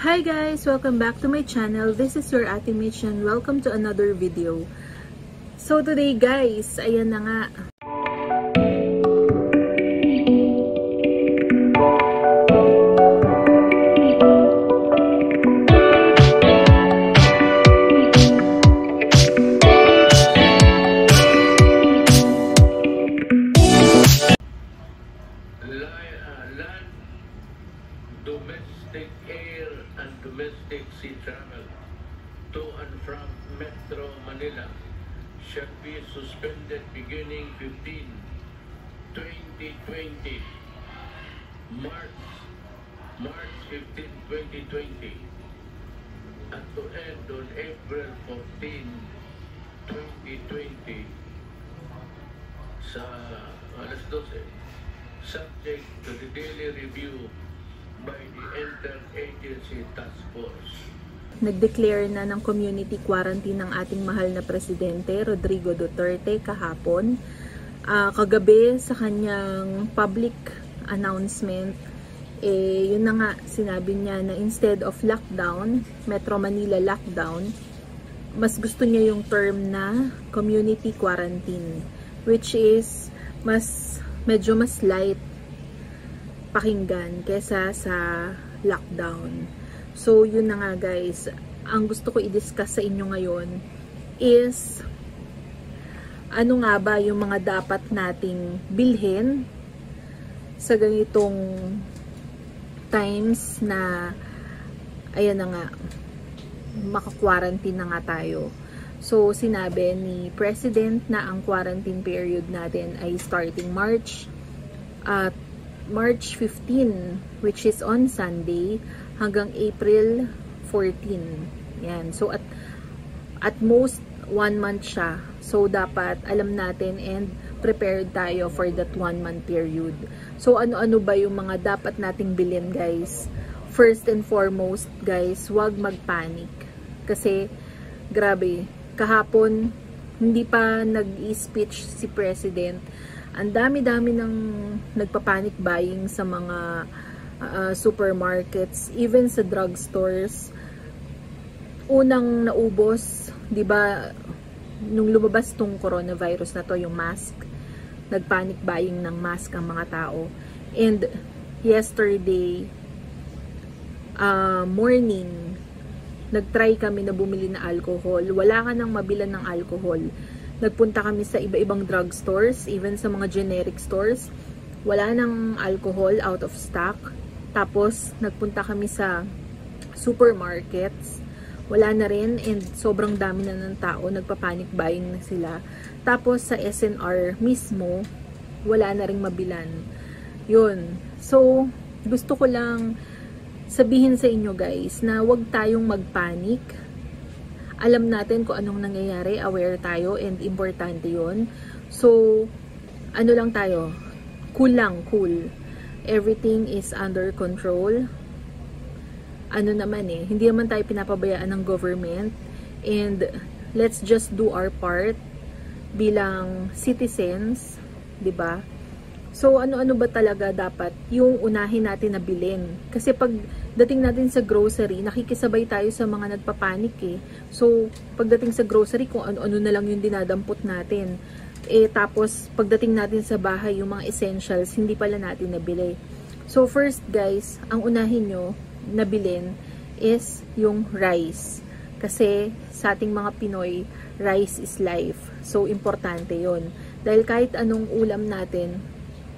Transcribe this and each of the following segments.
Hi guys! Welcome back to my channel. This is your Ate Mitch and welcome to another video. So today guys, ayan na nga. Land, domestic air and domestic sea travel to and from Metro Manila shall be suspended beginning 15/2020, March 15, 2020, and to end on April 14, 2020 sa alas 12, subject to the daily review by the Interagency Task Force. Nag-declare na ng community quarantine ng ating mahal na Presidente Rodrigo Duterte kahapon. Kagabi sa kanyang public announcement, yun na nga, sinabi niya na instead of lockdown, Metro Manila lockdown, mas gusto niya yung term na community quarantine, which is medyo mas light pakinggan kesa sa lockdown. So, yun na nga guys. Ang gusto ko i-discuss sa inyo ngayon is ano nga ba yung mga dapat nating bilhin sa ganitong times na ayan na nga, maka-quarantine na nga tayo. So, sinabi ni President na ang quarantine period natin ay starting March 15, which is on Sunday, hanggang April 14. Yan. So, at most, 1 month siya. So, dapat alam natin and prepared tayo for that 1 month period. So, ano-ano ba yung mga dapat nating bilhin, guys? First and foremost, guys, huwag magpanic. Kasi, grabe, kahapon, hindi pa nag-i-speech si President. Ang dami-dami ng nagpa-panic buying sa mga supermarkets, even sa drugstores. Unang naubos, 'di ba, nung lumabas tong coronavirus na to, yung mask. Nag-panic buying ng mask ang mga tao. And yesterday morning, nag-try kami na bumili na alcohol. Wala ka nang mabilan ng alcohol. Nagpunta kami sa iba-ibang drugstores, even sa mga generic stores. Wala nang alcohol, out of stock. Tapos, nagpunta kami sa supermarkets. Wala na rin, and sobrang dami na ng tao. Nagpa-panic buying na sila. Tapos, sa SNR mismo, wala na ring mabilan. Yun. So, gusto ko lang sabihin sa inyo guys na huwag tayong magpanic. Alam natin kung anong nangyayari, aware tayo, and importante yun. So, ano lang tayo, cool lang, cool. Everything is under control. Ano naman hindi naman tayo pinapabayaan ng government, and let's just do our part bilang citizens, 'di ba? So, ano-ano ba talaga dapat yung unahin natin na bilhin? Kasi pag dating natin sa grocery, nakikisabay tayo sa mga nagpapanik So, pagdating sa grocery, kung ano-ano na lang yung dinadampot natin. Tapos, pagdating natin sa bahay, yung mga essentials, hindi pala natin nabili. So, first guys, ang unahin nyo na bilhin is yung rice. Kasi, sa ating mga Pinoy, rice is life. So, importante yon. Dahil kahit anong ulam natin,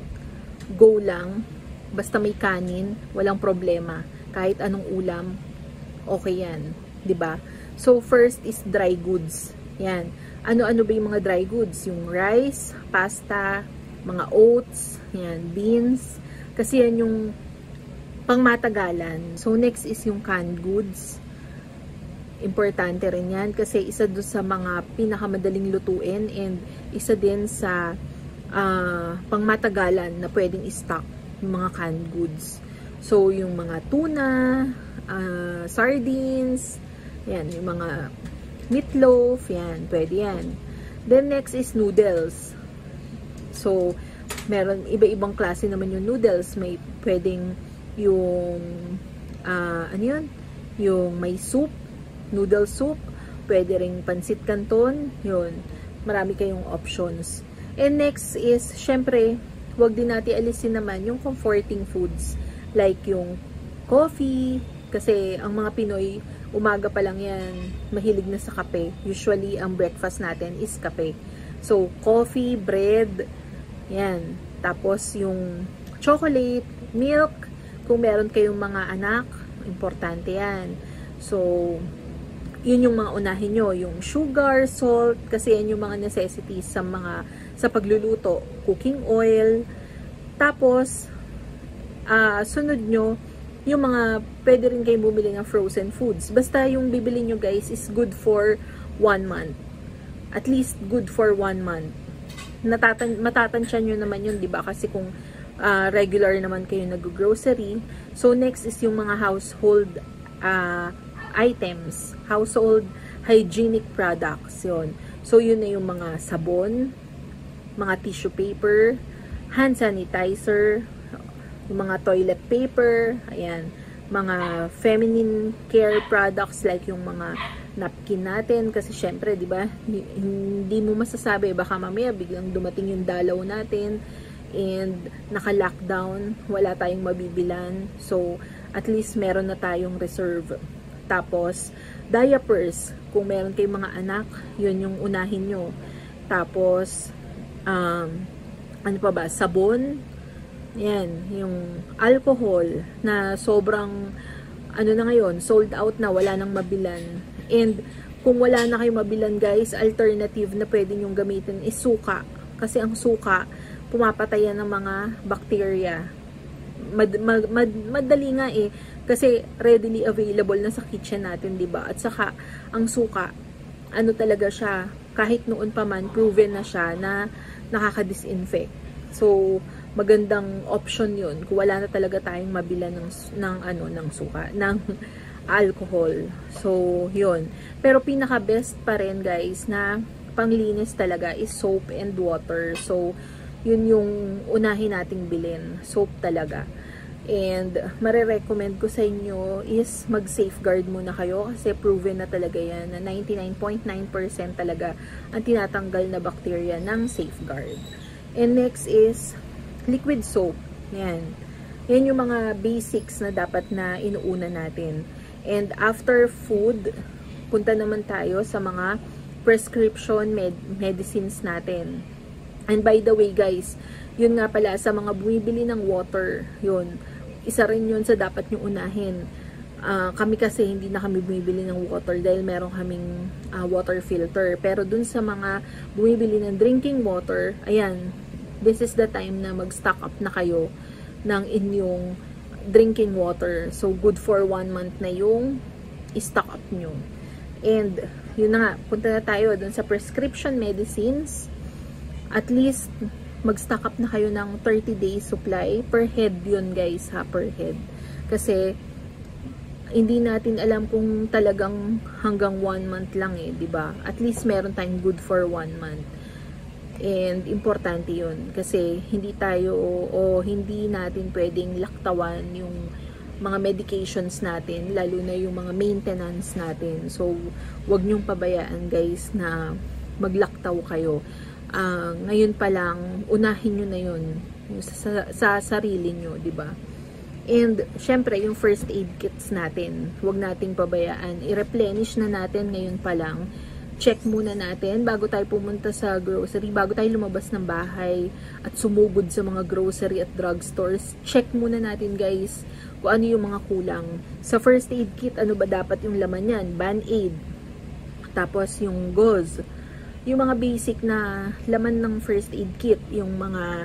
go lang, basta may kanin, walang problema. Kahit anong ulam, okay yan, 'di ba? So first is dry goods. Yan. Ano-ano ba yung mga dry goods? Yung rice, pasta, mga oats, yan, beans. Kasi yan yung pangmatagalan. So next is yung canned goods. Importante rin yan kasi isa doon sa mga pinakamadaling lutuin, and isa din sa pangmatagalan na pwedeng i-stock yung mga canned goods. So, yung mga tuna, sardines, yan, yung mga meatloaf, yan, pwede yan. Then, next is noodles. So, meron, iba-ibang klase naman yung noodles. May pwedeng yung, ano yun? yung may soup, noodle soup, pwede ring pansit canton, yun. Marami kayong options. And next is, syempre, huwag din natin alisin naman yung comforting foods. Like yung coffee, kasi ang mga Pinoy, umaga pa lang yan, mahilig na sa kape. Usually, ang breakfast natin is kape. So, coffee, bread, yan. Tapos, yung chocolate, milk, kung meron kayong mga anak, importante yan. So, yun yung mga unahin nyo. Yung sugar, salt, kasi yan yung mga necessities sa pagluluto. Cooking oil. Tapos, sunod nyo, yung mga pwede rin kayong bumili ng frozen foods. Basta yung bibili nyo guys is good for 1 month. At least good for 1 month. Matatansya nyo naman yun, diba? Kasi kung regular naman kayo nag-grocery. So, next is yung mga household items. Household hygienic products. Yun. So, yun na yung mga sabon, mga tissue paper, hand sanitizer, yung mga toilet paper, ayan, mga feminine care products like yung mga napkin natin kasi syempre, 'di ba? Hindi mo masasabi baka mamaya biglang dumating yung dalaw natin and naka-lockdown, wala tayong mabibilan. So, at least meron na tayong reserve. Tapos, diapers, kung meron kayong mga anak, yun yung unahin nyo. Tapos, ano pa ba? Sabon. Yan, yung alcohol na sobrang ano na ngayon, sold out na, wala nang mabilan. And kung wala na kayong mabilan guys, alternative na pwede nyong gamitin is suka. Kasi ang suka, pumapatay ng mga bacteria. Madali nga eh. Kasi readily available na sa kitchen natin, diba? At saka, ang suka, ano talaga siya, kahit noon pa man, proven na siya na nakaka-disinfect. So, magandang option yun kung wala na talaga tayong mabilan ng suka, ng alcohol. So, yun. Pero pinaka-best pa rin guys na panglinis talaga is soap and water. So, yun yung unahin nating bilhin. Soap talaga. And, marirecommend ko sa inyo is mag-safeguard muna kayo kasi proven na talaga yan na 99.9% talaga ang tinatanggal na bacteria ng safeguard. And next is liquid soap. Yan. Yan yung mga basics na dapat na inuuna natin. And after food, punta naman tayo sa mga prescription medicines natin. And by the way guys, yun nga pala sa mga bumibili ng water, yun. Isa rin yun sa dapat nyo unahin. Kami kasi hindi na kami bumibili ng water dahil meron kaming water filter. Pero dun sa mga bumibili ng drinking water, ayan, this is the time na mag-stock up na kayo ng inyong drinking water. So, good for 1 month na yung i-stock up nyo. And, yun na nga, punta na tayo dun sa prescription medicines. At least, mag-stock up na kayo ng 30 days supply. Per head yun guys ha, per head. Kasi, hindi natin alam kung talagang hanggang 1 month lang eh, diba? At least meron tayong good for 1 month. And importante yun kasi hindi tayo o hindi natin pwedeng laktawan yung mga medications natin, lalo na yung mga maintenance natin. So, wag nyong pabayaan guys na maglaktaw kayo. Ngayon pa lang, unahin nyo na yun sa sarili nyo, diba? And, syempre, yung first aid kits natin, wag nating pabayaan. I-replenish na natin ngayon pa lang. Check muna natin bago tayo pumunta sa grocery, bago tayo lumabas ng bahay at sumugod sa mga grocery at drugstores. Check muna natin guys kung ano yung mga kulang. Sa first aid kit, ano ba dapat yung laman yan? Band-aid. Tapos yung gauze. Yung mga basic na laman ng first aid kit. Yung mga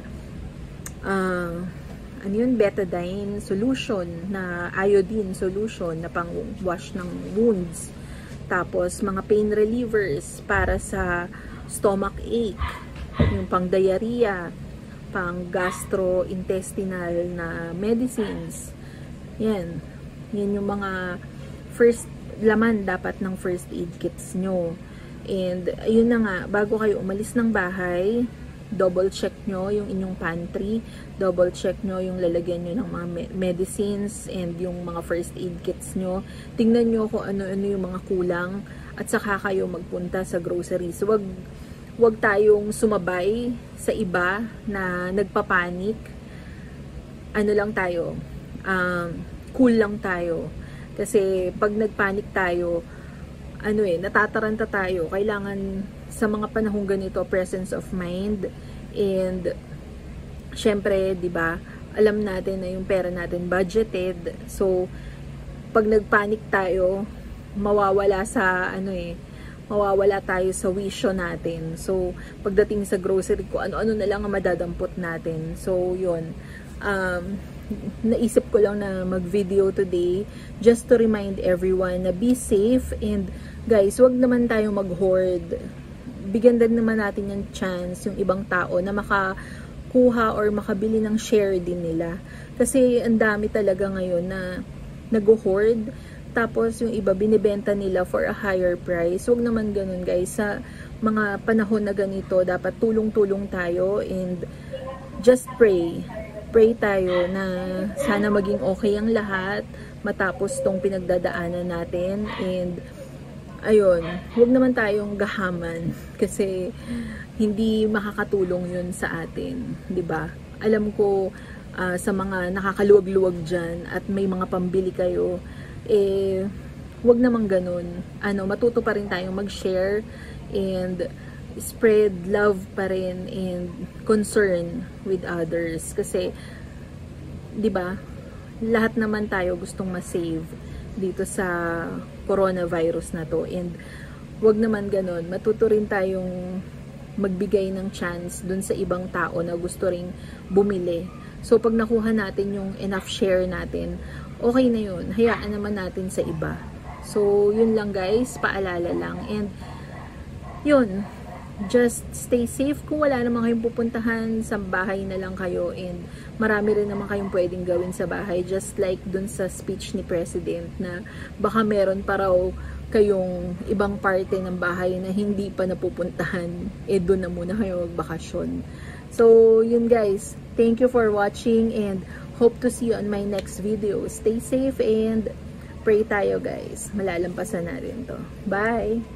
ano yun? Betadine solution, na iodine solution na pang wash ng wounds. Tapos, mga pain relievers para sa stomach ache, yung pang diarrhea, pang gastrointestinal na medicines. Yan. Yan yung mga first laman dapat ng first aid kits nyo. And, ayun na nga, bago kayo umalis ng bahay, double check nyo yung inyong pantry, double check nyo yung lalagyan nyo ng mga medicines and yung mga first aid kits nyo. Tingnan nyo kung ano-ano yung mga kulang at saka kayo magpunta sa groceries. Wag tayong sumabay sa iba na nagpapanik. Ano lang tayo, cool lang tayo. Kasi pag nagpanik tayo, natataranta tayo. Kailangan sa mga panahong ganito, presence of mind. And syempre, 'di ba? Alam natin na yung pera natin budgeted. So pag nagpanik tayo, mawawala tayo sa wisyo natin. So pagdating sa grocery ko, ano-ano na lang ang madadampot natin. So yun. Naisip ko lang na mag-video today just to remind everyone na be safe, and guys, wag naman tayo mag-hoard. Bigyan din naman natin yung chance yung ibang tao na makakuha or makabili ng share din nila. Kasi ang dami talaga ngayon na nag-hoard, tapos yung iba binibenta nila for a higher price. Wag naman ganun, guys. Sa mga panahon na ganito, dapat tulong-tulong tayo and just pray. Pray tayo na sana maging okay ang lahat matapos tong pinagdadaanan natin. And ayun, huwag naman tayong gahaman kasi hindi makakatulong yun sa atin, 'di ba? Alam ko sa mga nakakaluwag-luwag diyan at may mga pambili kayo, huwag naman ganun. Matuto pa rin tayong mag-share and spread love pa rin and concern with others kasi 'di ba? Lahat naman tayo gustong ma-save dito sa coronavirus na to, and wag naman ganun. Matuto rin tayong magbigay ng chance dun sa ibang tao na gusto ring bumili. So pag nakuha natin yung enough share natin, okay na yun. Hayaan naman natin sa iba. So yun lang, guys, paalala lang. And yun, just stay safe. Kung wala naman kayong pupuntahan, sa bahay na lang kayo, and marami rin naman kayong pwedeng gawin sa bahay, just like dun sa speech ni President na baka meron pa raw kayong ibang parte ng bahay na hindi pa napupuntahan, dun na muna kayo magbakasyon. So yun, guys, thank you for watching and hope to see you on my next video. Stay safe and pray tayo, guys. Malalampasan natin to. Bye!